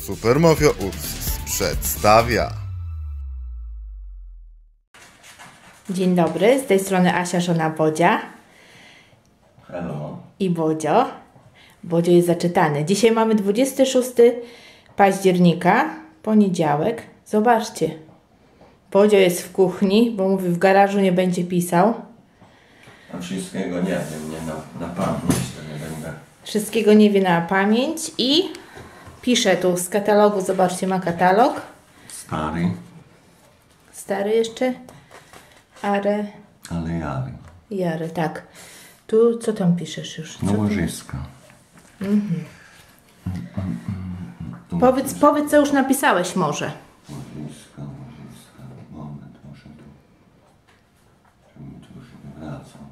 Supermafia Ursus przedstawia. Dzień dobry, z tej strony Asia, żona Bodzia. Hello. I Bodzio. Bodzio jest zaczytany. Dzisiaj mamy 26 października, poniedziałek. Zobaczcie. Bodzio jest w kuchni, bo mówi, w garażu nie będzie pisał. A wszystkiego nie wiem, nie na pamięć to nie będę. Wszystkiego nie wie na pamięć i pisze tu z katalogu. Zobaczcie, ma katalog. Stary, Stary jeszcze. ale jary. Jary, tak. Tu co tam piszesz już? Co No tu? łożyska. Powiedz, co już napisałeś może. Łożyska. Moment, muszę tu. Żebym tu już nie wracał.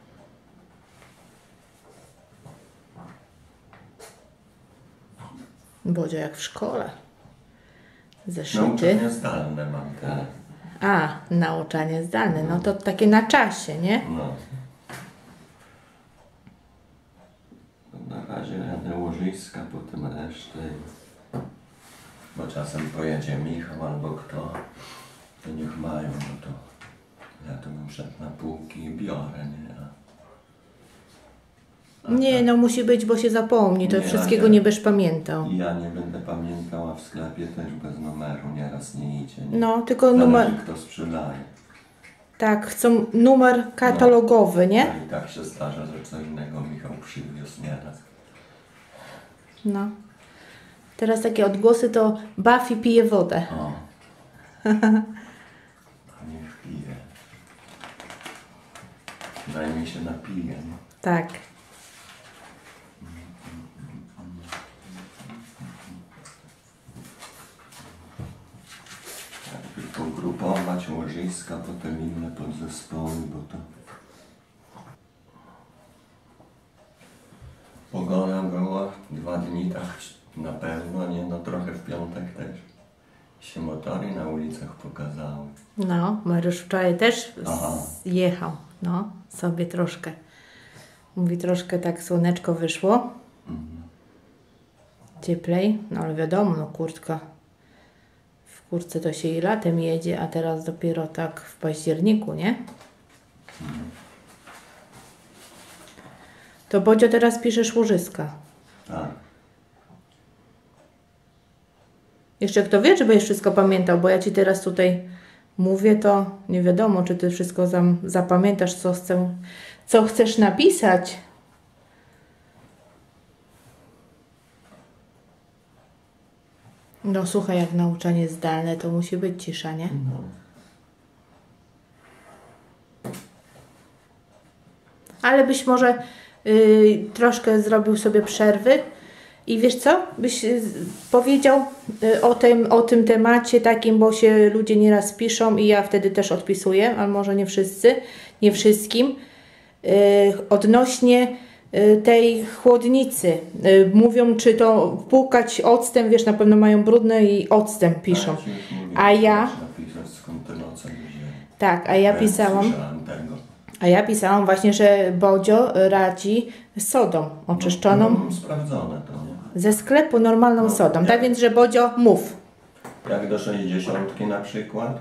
Bodzio jak w szkole. Zeszyty. Nauczania zdalne mam te. A, nauczanie zdalne. No to takie na czasie, nie? No. Na razie jadę łożyska, potem resztę. Bo czasem pojedzie Michał albo kto, to niech mają, no to ja tu bym szedł na półki i biorę, nie? Nie, no musi być, bo się zapomni. To Nie, wszystkiego nie. nie będziesz pamiętał. I ja nie będę pamiętała w sklepie też bez numeru, nieraz nie idzie. Nie? No, tylko Zależy, numer... kto sprzedaje. Tak, chcą numer katalogowy, nie? No i tak się zdarza, że co innego Michał przywiózł nieraz. No. Teraz takie odgłosy to Buffy pije wodę. O. Niech pije. Przynajmniej się napije. Nie? Tak. Tylko grupować łożyska, potem inne podzespoły, bo to... Pogoda była 2 dni tak na pewno, nie? No trochę w piątek też się motory na ulicach pokazały. No, Mariusz wczoraj też Aha. jechał. No, sobie troszkę. Mówi, troszkę tak słoneczko wyszło. Cieplej. No ale wiadomo, no kurtka. W kurtce to się i latem jedzie, a teraz dopiero tak w październiku, nie? To Bodzio, teraz piszesz łożyska. Tak. Jeszcze kto wie, czy będziesz wszystko pamiętał, bo ja Ci teraz tutaj mówię, to nie wiadomo, czy Ty wszystko zapamiętasz, co chcesz napisać. No słuchaj, jak nauczanie zdalne, to musi być cisza, nie? No. Ale byś może troszkę zrobił sobie przerwy i wiesz co? Byś powiedział o tym temacie takim, bo się ludzie nieraz piszą i ja wtedy też odpisuję, a może nie wszyscy, nie wszystkim, odnośnie tej chłodnicy. Mówią, czy to płukać octem, wiesz, na pewno mają brudne i octem piszą. Tak, ci już mówię, A ja... napisać, skąd ten ocen wzięli. Tak, a ja pisałam właśnie, że Bodzio radzi sodą oczyszczoną No, sprawdzone to, nie? ze sklepu, normalną sodą. nie. Tak więc, że Bodzio, mów. Jak do 60 na przykład,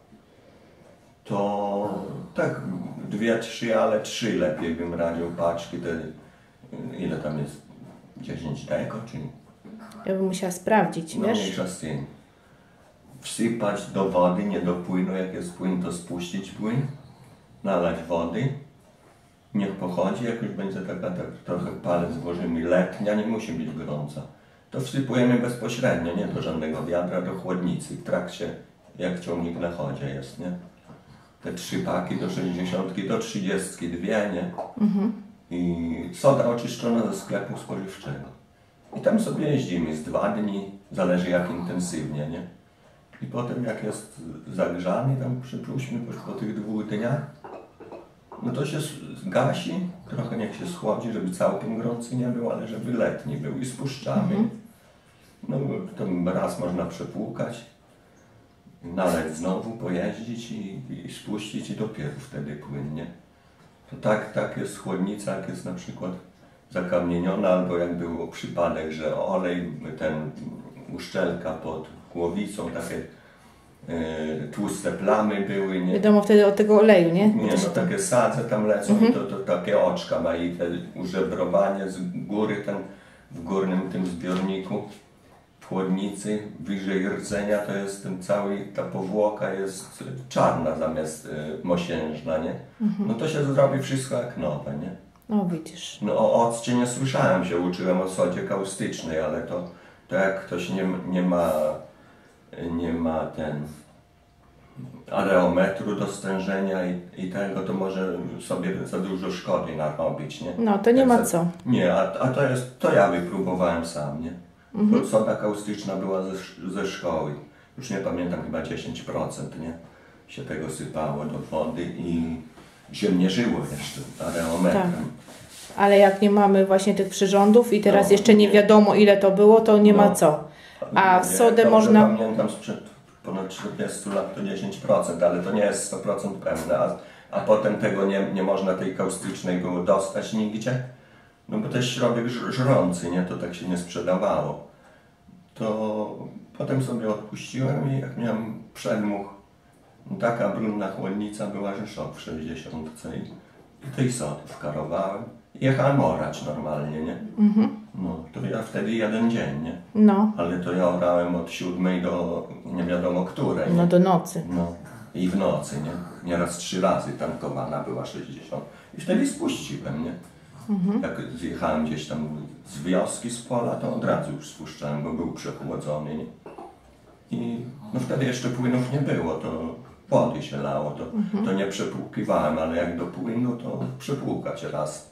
to tak 2-3, ale 3 lepiej bym radził paczki. Ile tam jest? 10 deko, czy... Ja bym musiała sprawdzić, No wiesz? mniejsza z tym. Wsypać do wody, nie do płynu, jak jest płyn, to spuścić płyn, nalać wody, niech pochodzi, jak już będzie taka tak trochę palec włożymy, letnia, nie musi być gorąca. To wsypujemy bezpośrednio, nie do żadnego wiadra, do chłodnicy, w trakcie, jak ciągnik na chodzie jest, nie? Te 3 paki do 60, do 32, nie? I soda oczyszczona ze sklepu spożywczego. I tam sobie jeździmy z 2 dni, zależy jak intensywnie, nie? I potem jak jest zagrzany, tam przypuśćmy po tych 2 dniach, no to się gasi, trochę niech się schłodzi, żeby całkiem gorący nie był, ale żeby letni był i spuszczamy. No to raz można przepłukać, nalać znowu, pojeździć i spuścić i dopiero wtedy płynnie. To tak jest chłodnica, jak jest na przykład zakamieniona, albo jak był przypadek, że olej ten uszczelka pod głowicą, takie tłuste plamy były, nie? Wiadomo wtedy od tego oleju, nie? Nie, no takie sadze tam lecą i to takie oczka ma i te użebrowanie z góry, w górnym tym zbiorniku, w chłodnicy, wyżej rdzenia to jest ten cały, ta powłoka jest czarna zamiast mosiężna, nie? No to się zrobi wszystko jak nowe, nie? No widzisz. No o occie nie słyszałem, się uczyłem o sodzie kaustycznej, ale to jak ktoś nie ma ten areometru do stężenia i tego, to może sobie za dużo szkody narobić, nie? No to nie ma co. Nie, a to ja wypróbowałem sam, nie? Bo soda kaustyczna była ze szkoły. Już nie pamiętam, chyba 10%, nie? Się tego sypało do wody i się nie żyło jeszcze areometrem. Tak. Ale jak nie mamy właśnie tych przyrządów i teraz No, jeszcze nie wiadomo ile to było, to nie ma No. co. A Nie, sodę dobrze można... pamiętam sprzed ponad 40 lat to 10%, ale to nie jest 100% pewne, a potem tego nie można tej kaustycznej było dostać nigdzie, no bo to jest środek żrący, nie? To tak się nie sprzedawało. To potem sobie odpuściłem i jak miałem przedmuch, no taka brudna chłodnica była, że szok w 60 i tej sody wkarowałem. Jechałem orać normalnie, nie? No, to ja wtedy jeden dzień, nie? No, Ale to ja orałem od 7 do nie wiadomo której. no Nie? do nocy. No. I w nocy, nie? Nieraz 3 razy tankowana była 60. I wtedy spuściłem, nie? Jak zjechałem gdzieś tam z wioski, z pola, to od razu już spuszczałem, bo był przechłodzony, nie? I no wtedy jeszcze płynów nie było, to wody się lało, to nie przepłukiwałem, ale jak do płynu, to przepłukać raz.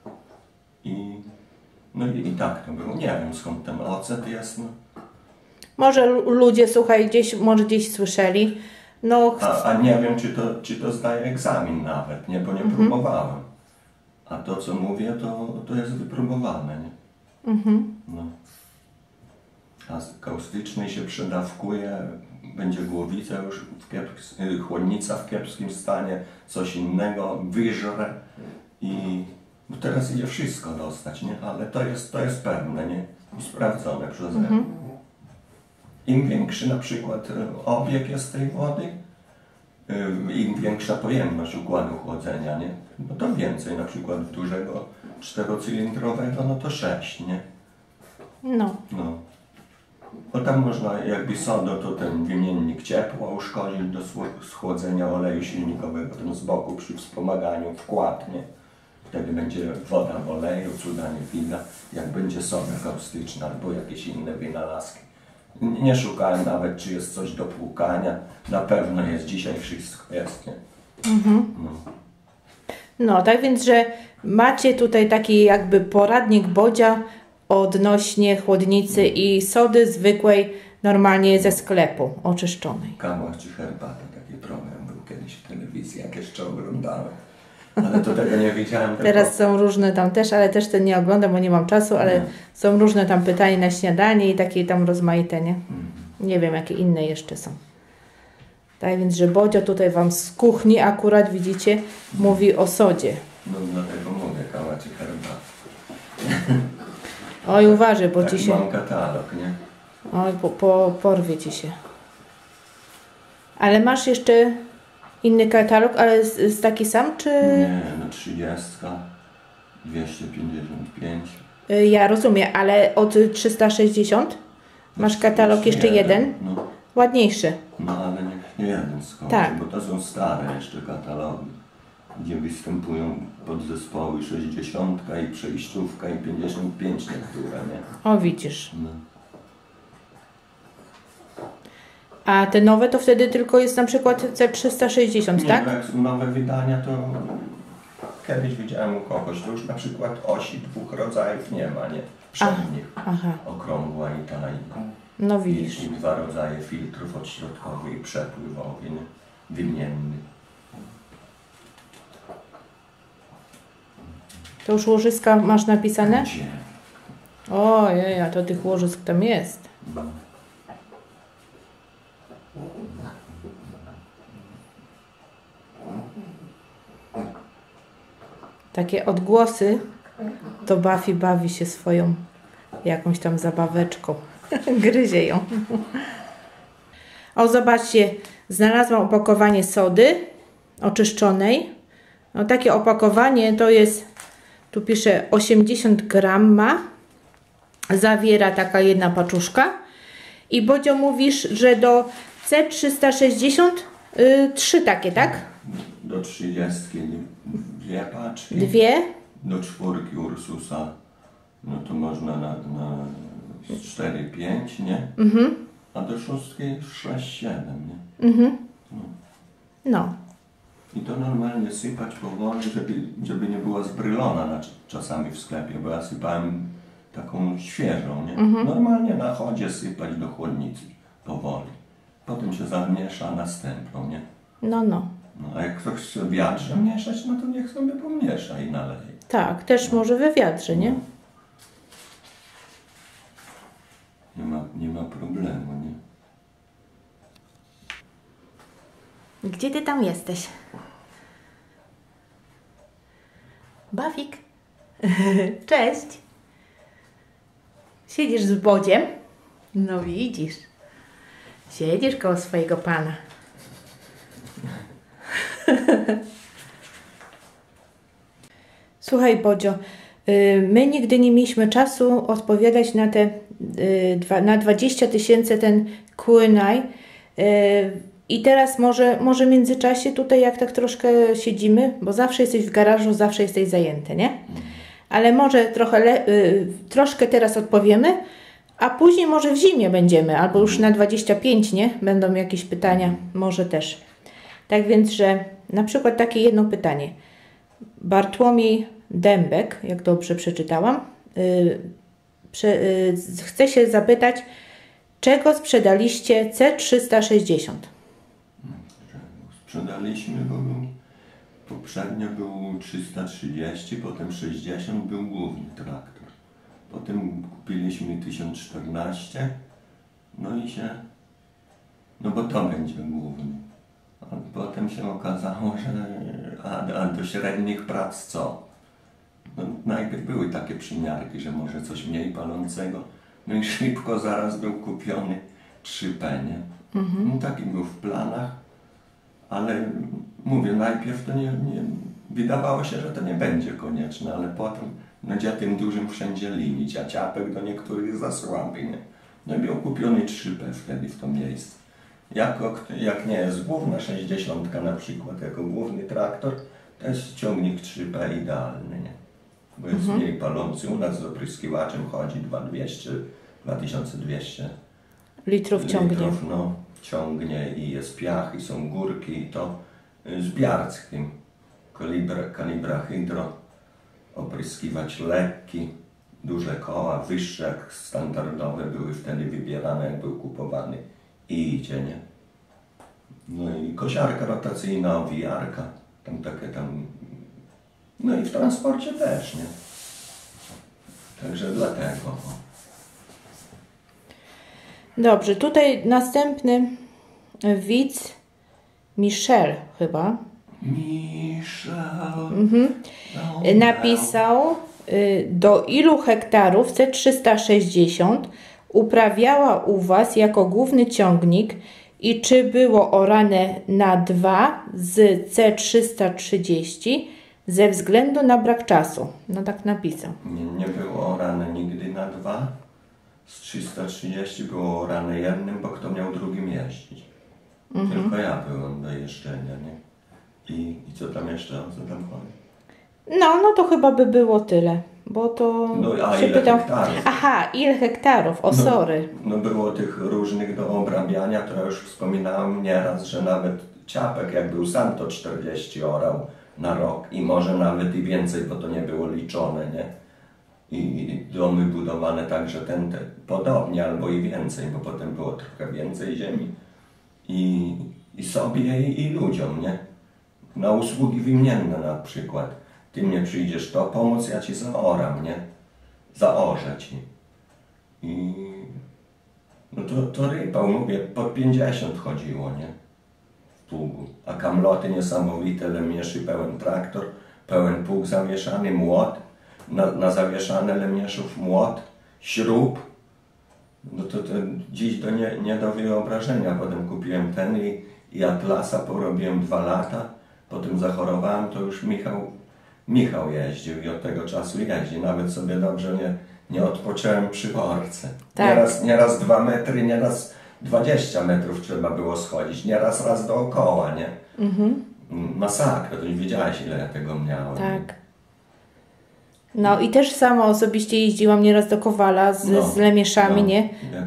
No i tak to było. Nie wiem skąd ten ocet jest. No. Może ludzie, słuchaj, może gdzieś słyszeli. No, A nie wiem, czy to zdaje egzamin nawet, nie? Bo nie próbowałem. A to, co mówię, to jest wypróbowane, nie? No. A z kaustycznej się przedawkuje, będzie głowica już, chłodnica w kiepskim stanie, coś innego, wyżre i no teraz idzie wszystko dostać, nie? Ale to jest pewne, nie? I sprawdzone przeze mnie. Im większy na przykład obieg jest tej wody, im większa pojemność układu chłodzenia, nie? No to więcej, na przykład dużego 4-cylindrowego, no to 6, nie? no. No. Bo tam można jakby sodo, to ten wymiennik ciepła uszkodzić do schłodzenia oleju silnikowego, ten z boku przy wspomaganiu wkład, nie? Wtedy będzie woda w oleju, cuda nie widać, jak będzie soda kaustyczna albo jakieś inne wynalazki. Nie szukałem nawet, czy jest coś do płukania. Na pewno jest, dzisiaj wszystko jest, nie? No. No, tak więc, że macie tutaj taki jakby poradnik Bodzia odnośnie chłodnicy i sody zwykłej, normalnie ze sklepu, oczyszczonej. Kawa czy herbata, taki program był kiedyś w telewizji, jak jeszcze oglądałem. Ale to tego nie widziałem. Teraz są różne tam też, ale też ten nie oglądam, bo nie mam czasu, ale są różne tam pytania na śniadanie i takie tam rozmaite, nie? Nie wiem, jakie inne jeszcze są. Tak więc, że Bodzio tutaj Wam z kuchni akurat, widzicie, mówi o sodzie. No dlatego mówię, kawa czy herbata. Oj, uważaj, bo Taki Ci się... mam katalog, nie? Oj, porwie Ci się. Ale masz jeszcze inny katalog, ale z taki sam, czy... Nie, no 30, 255. Ja rozumiem, ale od 360 masz katalog jeszcze jeden? No, Ładniejszy. no ale niech jeden skończy, Tak. bo to są stare jeszcze katalogi, gdzie występują podzespoły 60 i przejściówka i 55 niektóre, nie? O, widzisz. No. A te nowe to wtedy tylko jest na przykład C360, Nie, tak? bo jak są nowe wydania, to kiedyś widziałem u kogoś, to już na przykład osi 2 rodzajów nie ma, nie? Przednich. Aha, Okrągła i ta no i widzisz. 2 rodzaje filtrów odśrodkowy i przepływowy, nie? Wymienny. To już łożyska masz napisane? Gdzie? Ojej, a to tych łożysk tam jest. No. Takie odgłosy, to Buffy bawi się swoją jakąś tam zabaweczką. Gryzie ją. O, zobaczcie, znalazłam opakowanie sody oczyszczonej. No, takie opakowanie to jest, tu pisze 80 gram ma. Zawiera taka jedna paczuszka. I Bodzio, mówisz, że do C360 3 takie, tak? Do 30 2 paczki. 2. Do 4 Ursusa, no to można na 4-5, nie? A do 6 6-7, nie? No. I to normalnie sypać powoli, żeby nie była zbrylona czasami w sklepie, bo ja sypałem taką świeżą, nie? Normalnie na chodzie sypać do chłodnicy powoli. Potem się zamiesza następną, nie? No. No, a jak ktoś chce w wiadrze mieszać, no to niech sobie pomiesza i naleje. Tak, też może we wiadrze, nie? Nie ma problemu, nie? Gdzie ty tam jesteś? Bawik. Cześć. Siedzisz z Bodziem? No widzisz. Siedzisz koło swojego pana. Słuchaj, Bodzio, my nigdy nie mieliśmy czasu odpowiadać na te na 20 000 ten Q&A. I teraz może w międzyczasie tutaj, jak tak troszkę siedzimy, bo zawsze jesteś w garażu, zawsze jesteś zajęty, nie? Ale może troszkę teraz odpowiemy, a później może w zimie będziemy, albo już na 25, nie? Będą jakieś pytania, może też. Tak więc, że na przykład takie jedno pytanie. Bartłomiej Dębek, jak dobrze przeczytałam, chce się zapytać, czego sprzedaliście C360? Sprzedaliśmy, bo poprzednio był 330, potem 60 był główny traktor. Potem kupiliśmy 1014, no bo to będzie główny. A potem się okazało, że a do średnich prac co? No, najpierw były takie przymiarki, że może coś mniej palącego, no i szybko zaraz był kupiony 3P, nie? No, taki był w planach, ale mówię, najpierw to nie wydawało się, że to nie będzie konieczne, ale potem będzie tym dużym wszędzie limit, a ciapek do niektórych za słaby, nie? No i był kupiony 3P wtedy w to miejsce. Jak nie jest główna 60 na przykład, jako główny traktor, to jest ciągnik 3P idealny, nie? Bo jest mniej palący. U nas z opryskiwaczem chodzi 2200 litrów ciągnie. No, ciągnie i jest piach, i są górki, i to z biarskim. Kalibra hydro, opryskiwacz lekki, duże koła, wyższe jak standardowe były wtedy wybierane, jak był kupowany. I idzie, nie? No i kosiarka rotacyjna, owijarka, no i w transporcie też, nie? Także dlatego. Dobrze, tutaj następny widz, Michel chyba. Napisał, do ilu hektarów C360 uprawiała u Was jako główny ciągnik i czy było orane na 2 z C330 ze względu na brak czasu? No tak napisał. Nie było orane nigdy na 2. Z 330 było orane jednym, bo kto miał drugim jeździć. Tylko ja byłem do jeżdżenia, nie? I co tam jeszcze? O co tam chodzi? No to chyba by było tyle. Bo to się pytam. Hektarów? Aha, ile hektarów? Sorry. No było tych różnych do obrabiania, to ja już wspominałem nieraz, że nawet ciapek, jak był sam, to 40 orał na rok i może nawet i więcej, bo to nie było liczone, nie? I domy budowane tak, że podobnie albo i więcej, bo potem było trochę więcej ziemi i sobie i ludziom, nie? Na usługi wymienne na przykład. Ty mnie przyjdziesz to pomóc, ja ci zaoram, nie? Zaorzę ci. I no to rypał, mówię, pod 50 chodziło, nie? W pługu. A kamloty niesamowite, lemieszy, pełen traktor, pełen pług zawieszany, młot, na zawieszane lemieszów młot, śrub No to dziś to nie do wyobrażenia. Potem kupiłem ten i Atlasa porobiłem 2 lata. Potem zachorowałem, to już Michał jeździł i od tego czasu jeździ. Nawet sobie dobrze nie odpocząłem przy orce. Tak. Nieraz 2 metry, nieraz 20 metrów trzeba było schodzić. Nieraz dookoła, nie? Masakra, to nie wiedziałeś, ile ja tego miałem. Tak. No i też sama osobiście jeździłam nieraz do Kowala z lemieszami, nie?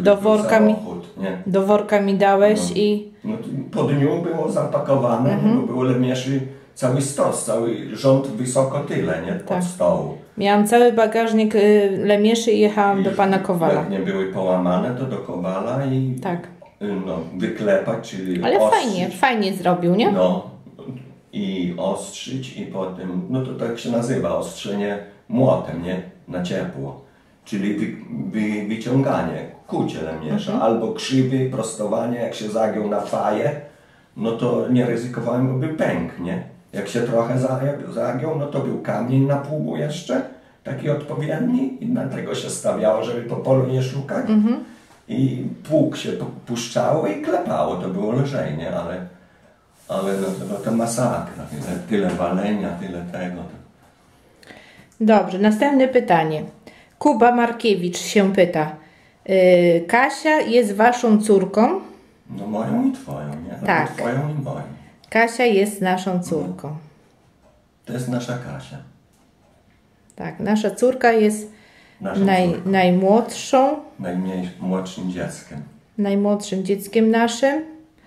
Do worka mi dałeś i... No, po dniu było zapakowane, bo było lemieszy cały stos, cały rząd wysoko tyle, nie? Pod stołu. Miałam cały bagażnik lemieszy i jechałam do pana Kowala. Jak nie były połamane, to do Kowala i wyklepać, czyli ale ostrzyć. fajnie zrobił, nie? No i ostrzyć i potem, no to tak się nazywa, ostrzenie młotem, nie? Na ciepło. Czyli wyciąganie, kucie lemierza, albo krzywy, prostowanie, jak się zagiął na faję, no to nie ryzykowałem, bo by pękł, nie? Jak się trochę zagiął, no to był kamień na pługu jeszcze, taki odpowiedni i na tego się stawiało, żeby po polu nie szukać. I pług się puszczało i klepało, to było lżej, nie? Ale no to masakra, tyle walenia, tyle tego. Dobrze, następne pytanie. Kuba Markiewicz się pyta. Kasia jest waszą córką? No moją i twoją, nie? Tak. Twoją i moją. Kasia jest naszą córką. To jest nasza Kasia. Tak, nasza córka jest najmłodszą. Najmłodszym dzieckiem. Najmłodszym dzieckiem naszym.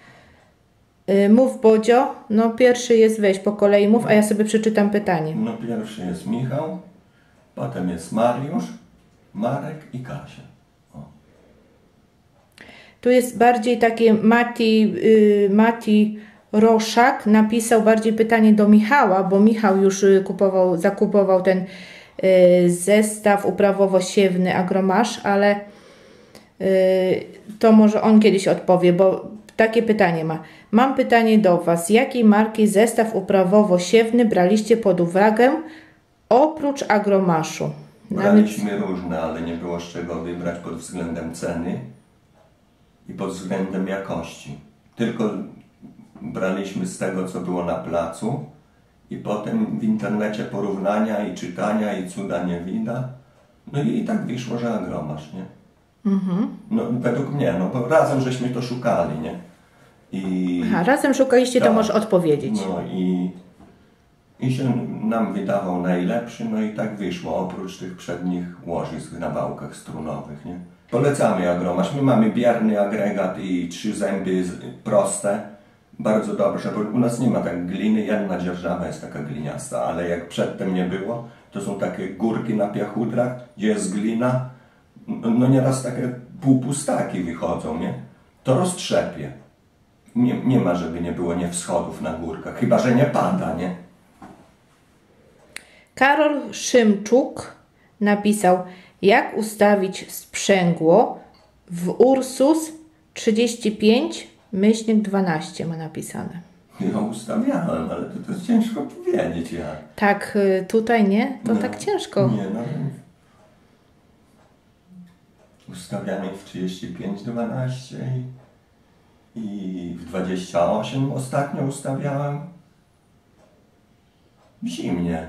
Mów, Bodzio. No pierwszy jest, weź po kolei mów, a ja sobie przeczytam pytanie. No pierwszy jest Michał, potem jest Mariusz, Marek i Kasia. O. Tu jest bardziej takie Mati Roszak napisał bardziej pytanie do Michała, bo Michał już zakupował ten zestaw uprawowo-siewny Agromasz, ale to może on kiedyś odpowie, bo takie pytanie ma. Mam pytanie do Was. Jakiej marki zestaw uprawowo-siewny braliście pod uwagę oprócz Agromaszu? Braliśmy różne, ale nie było z czego wybrać pod względem ceny i pod względem jakości. Tylko braliśmy z tego, co było na placu i potem w internecie porównania i czytania i cuda nie widać. No i tak wyszło, że Agromasz, nie? No według mnie, no bo razem żeśmy to szukali, nie? Razem szukaliście, to możesz odpowiedzieć. No i się nam wydawał najlepszy, no i tak wyszło, oprócz tych przednich łożysk na wałkach strunowych, nie? Polecamy Agromasz. My mamy bierny agregat i 3 zęby proste. Bardzo dobrze, bo u nas nie ma tak gliny, jedna dzierżawa jest taka gliniasta, ale jak przedtem nie było, to są takie górki na piachudrach, gdzie jest glina, no nieraz takie półpustaki wychodzą, nie? To roztrzepie. Nie ma, żeby nie było wschodów na górkach, chyba że nie pada, nie? Karol Szymczuk napisał, jak ustawić sprzęgło w Ursus 35/12 ma napisane. Ja ustawiałem, ale to jest ciężko powiedzieć jak. Tak, tutaj nie? To tak ciężko. Nie, no. Ustawiamy w 35/12 i w 28 ostatnio ustawiałem. W zimnie.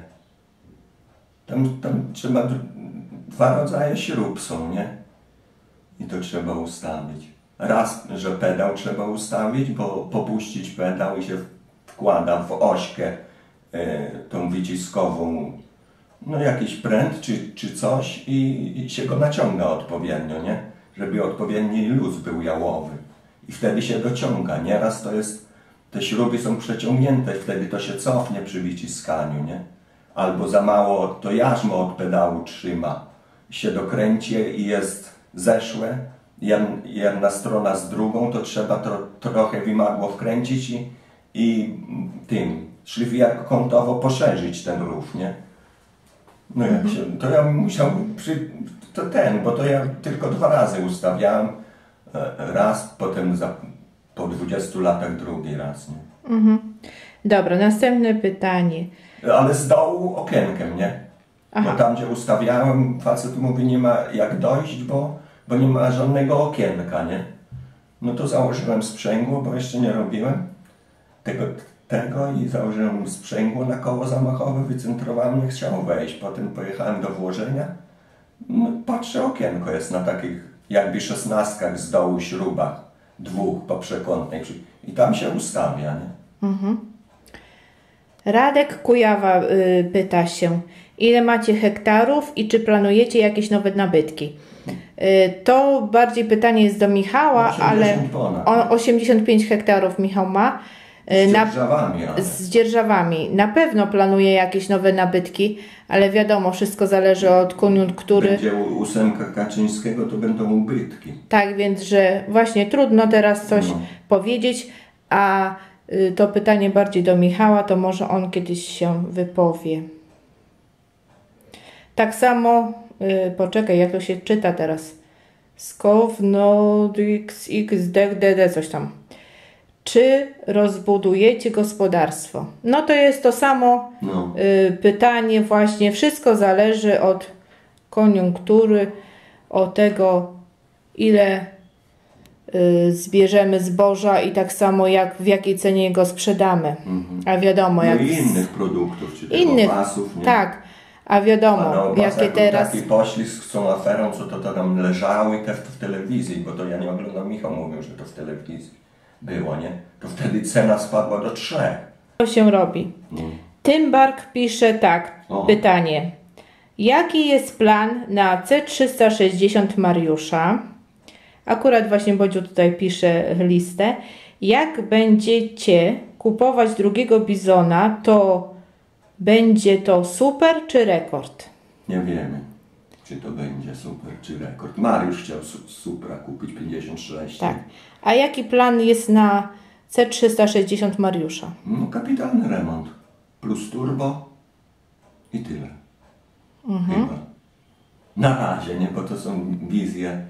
Tam trzeba 2 rodzaje śrub są, nie? I to trzeba ustawić. Raz, że pedał trzeba ustawić, bo popuścić pedał i się wkłada w ośkę tą wyciskową, no jakiś pręt czy coś i się go naciąga odpowiednio, nie? Żeby odpowiedni luz był jałowy. I wtedy się dociąga. Nieraz to jest, te śruby są przeciągnięte, wtedy to się cofnie przy wyciskaniu, nie? Albo za mało to jarzmo od pedału trzyma. Się dokręci i jest zeszłe. Jedna strona z drugą, to trzeba trochę wymadło wkręcić i tym szlifierką poszerzyć ten rów, nie? No jak się, to ja musiał bo to ja tylko 2 razy ustawiałem. Raz, potem po 20 latach drugi raz, nie? Dobra, następne pytanie. Ale z dołu okienkiem, nie? Bo tam, gdzie ustawiałem, facet mówi, nie ma jak dojść, bo bo nie ma żadnego okienka, nie? No to założyłem sprzęgło, bo jeszcze nie robiłem tego i założyłem sprzęgło na koło zamachowe, wycentrowałem, nie chciało wejść. Potem pojechałem do włożenia, no patrzę, okienko jest na takich jakby 16 z dołu śrubach, 2 po przekątnej i tam się ustawia, nie? Radek Kujawa pyta się, ile macie hektarów i czy planujecie jakieś nowe nabytki? To bardziej pytanie jest do Michała, 80 ale ponad. 85 hektarów Michał ma. Z dzierżawami, ale... Z dzierżawami. Na pewno planuje jakieś nowe nabytki, ale wiadomo, wszystko zależy od koniunktury. Będzie u Ósemka Kaczyńskiego, to będą ubytki. Tak, więc że właśnie trudno teraz coś powiedzieć, a to pytanie bardziej do Michała, to może on kiedyś się wypowie. Tak samo, poczekaj, jak to się czyta teraz. Skownodix XDD, coś tam. Czy rozbudujecie gospodarstwo? No to jest to samo pytanie właśnie. Wszystko zależy od koniunktury, od tego, ile zbierzemy zboża i tak samo jak w jakiej cenie go sprzedamy. A wiadomo, jak... i innych produktów, czy innych, opasów, nie? Tak, a wiadomo, jakie teraz... Taki poślizg z tą aferą, co to tam leżało i też w telewizji, bo to ja nie oglądam, Michał mówił, że to w telewizji było, nie? To wtedy cena spadła do 3. Co się robi? Tymbark pisze tak, pytanie. Jaki jest plan na C360 Mariusza? Akurat właśnie Bodziu tutaj pisze listę. Jak będziecie kupować drugiego bizona, to będzie to super czy rekord? Nie wiemy, czy to będzie super czy rekord. Mariusz chciał Supra kupić 56. Tak. A jaki plan jest na C360 Mariusza? No kapitalny remont. Plus turbo i tyle. Chyba. Na razie, nie? Bo to są wizje.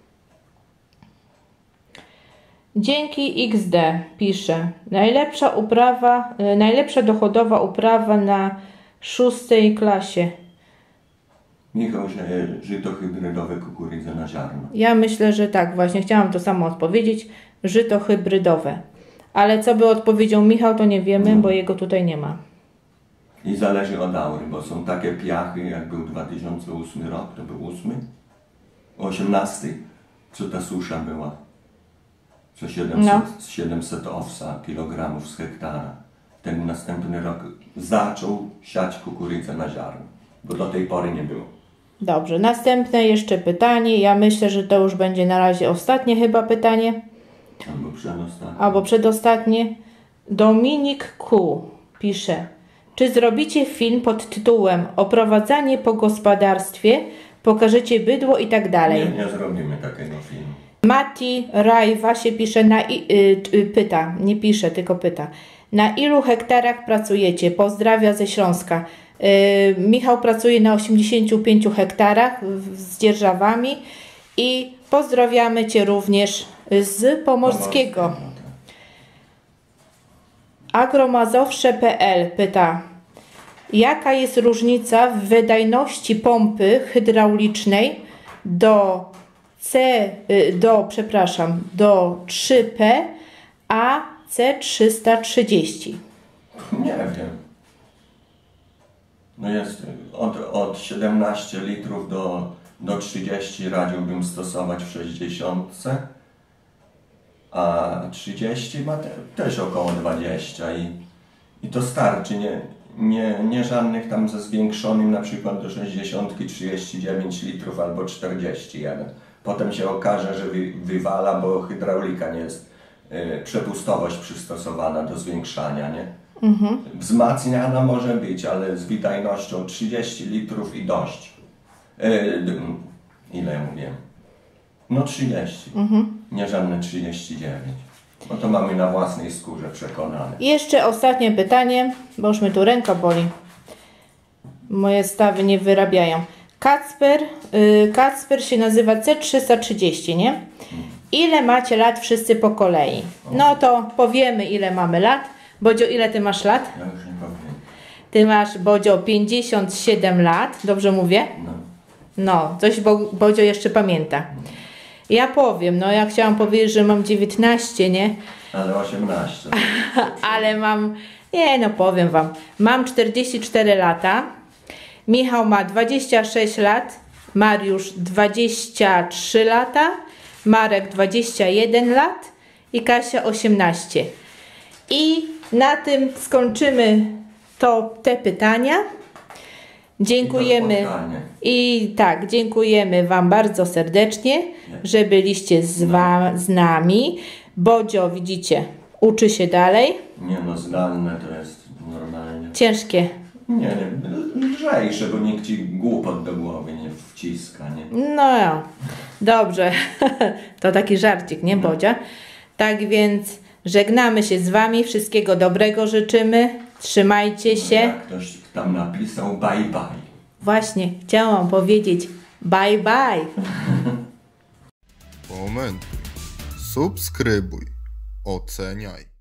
Dzięki XD pisze. Najlepsza dochodowa uprawa na 6. klasie. Michał, że żyto hybrydowe, kukurydza na ziarno. Ja myślę, że tak. Właśnie chciałam to samo odpowiedzieć. Żyto hybrydowe. Ale co by odpowiedział Michał, to nie wiemy, bo jego tutaj nie ma. I zależy od aury, bo są takie piachy, jak był 2008 rok, to był 18, co ta susza była. Co 700 owsa kilogramów z hektara. Ten następny rok zaczął siać kukurydzę na ziarno, bo do tej pory nie było. Dobrze, następne jeszcze pytanie. Ja myślę, że to już będzie na razie ostatnie chyba pytanie. Albo przedostatnie. Dominik Q pisze. Czy zrobicie film pod tytułem Oprowadzanie po gospodarstwie, pokażecie bydło i tak dalej? Nie zrobimy takiego filmu. Mati Rajwa się pisze pyta, nie pisze, tylko pyta. Na ilu hektarach pracujecie? Pozdrawia ze Śląska. Michał pracuje na 85 hektarach z dzierżawami i pozdrawiamy Cię również z Pomorskiego. Agromazowsze.pl pyta, jaka jest różnica w wydajności pompy hydraulicznej do 3P a C330? Nie wiem. No jest od 17 litrów do 30 radziłbym stosować w 60, a 30 ma też około 20 i to starczy, nie żadnych tam ze zwiększonym na przykład do 60 39 litrów albo 41. Potem się okaże, że wywala, bo hydraulika nie jest przepustowość przystosowana do zwiększania, nie? Wzmacniana może być, ale z wydajnością 30 litrów i dość. Ile ja mówię? No 30. Nie żadne 39. No to mamy na własnej skórze przekonane. I jeszcze ostatnie pytanie, bo już mnie tu ręka boli. Moje stawy nie wyrabiają. Kacper się nazywa C330, nie? Ile macie lat wszyscy po kolei? No to powiemy, ile mamy lat. Bodzio, ile ty masz lat? Ja już nie powiem. Ty masz, Bodzio, 57 lat. Dobrze mówię? No. No, coś Bodzio jeszcze pamięta. Ja powiem, no ja chciałam powiedzieć, że mam 19, nie? Ale 18. Ale mam, nie no powiem wam, mam 44 lata, Michał ma 26 lat, Mariusz 23 lata, Marek 21 lat i Kasia 18. I na tym skończymy te pytania. Dziękujemy. I tak, dziękujemy wam bardzo serdecznie, że byliście z nami. Bodzio, widzicie, uczy się dalej. Nie no, zdalne to jest normalnie. Ciężkie. Nie, lżejsze, bo nikt ci głupot do głowy nie wciska, nie? No ja. Dobrze. To taki żarcik, nie Bodzia? Tak więc żegnamy się z wami. Wszystkiego dobrego życzymy. Trzymajcie się. Jak ktoś tam napisał bye bye. Właśnie, chciałam powiedzieć bye bye. Komentuj, subskrybuj, oceniaj.